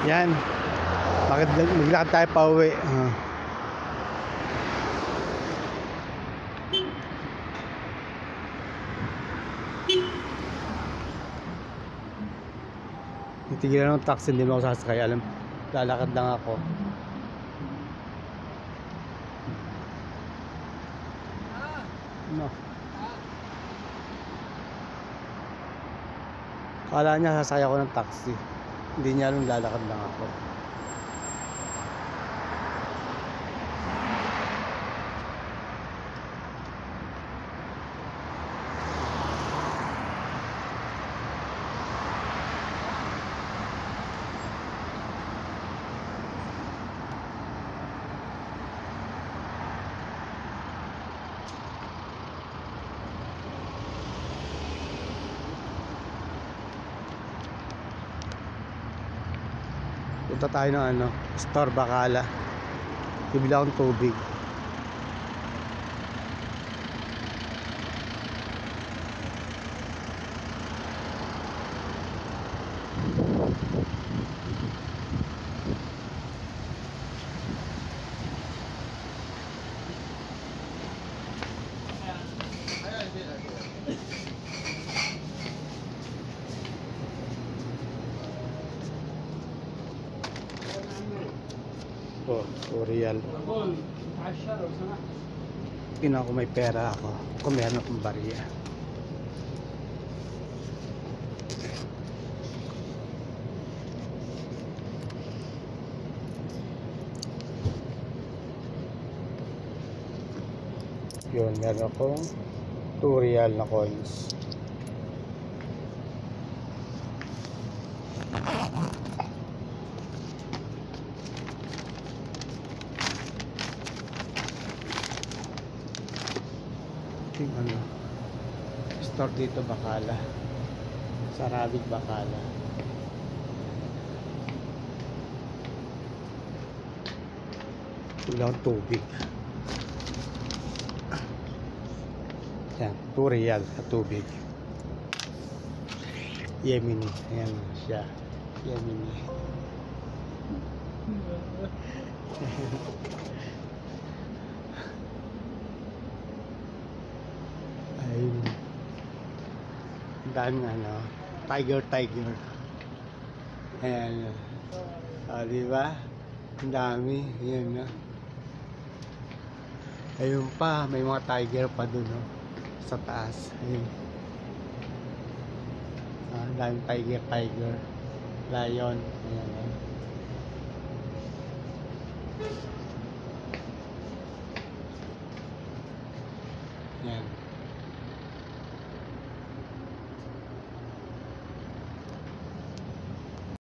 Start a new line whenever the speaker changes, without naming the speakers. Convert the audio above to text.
Yan. Bakit maglakad tayo pa uwi? Titigilan ng taxi, hindi mo ako sasakay. Alam, lalakad lang ako. No. Kala niya sasakay ako ng taxi. Hindi niya alam, lalakad lang ako. Punta tayo ng Store Bacala. Bibili akong tubig. Real. Tingnan ko may pera ako. Kung meron akong bariya. Yun, meron akong 2 real na coins. Store dito Bacala, Sarabig Bacala. Wala akong tubig. Yan, 2 real sa tubig. Yemeni, ayan siya, Yemeni. Ayun. Daming tiger. Ayan. Diba? Ang dami. Ayan na. Ayun pa, may mga tiger pa dun, sa taas. Ayun. Ang daming tiger. Lion. Ayan. Ayan.